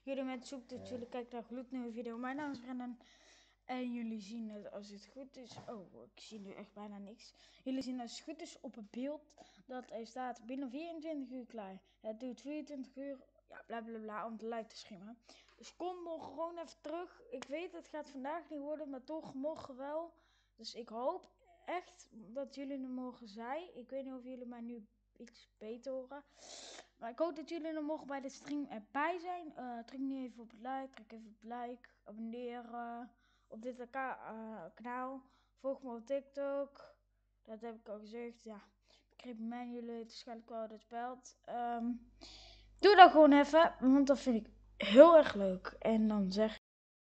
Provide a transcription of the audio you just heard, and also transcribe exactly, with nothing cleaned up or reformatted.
Jullie met zoek dat jullie kijken naar een gloednieuwe video. Mijn naam is Brennan. En jullie zien het als het goed is. Oh, ik zie nu echt bijna niks. Jullie zien als het goed is op het beeld dat er staat binnen vierentwintig uur klaar. Het duurt vierentwintig uur, ja, bla bla bla, om het live te schimmeren. Dus kom nog gewoon even terug. Ik weet het gaat vandaag niet worden, maar toch morgen wel. Dus ik hoop echt dat jullie er morgen zijn. Ik weet niet of jullie mij nu iets beter horen. Maar ik hoop dat jullie er morgen bij de stream erbij zijn. Uh, druk nu even op het like, druk even op like, abonneren op dit uh, kanaal. Volg me op TikTok. Dat heb ik al gezegd. Ja, begreep mij jullie het waarschijnlijk wel dat speelt. Um, doe dat gewoon even, want dat vind ik heel erg leuk. En dan zeg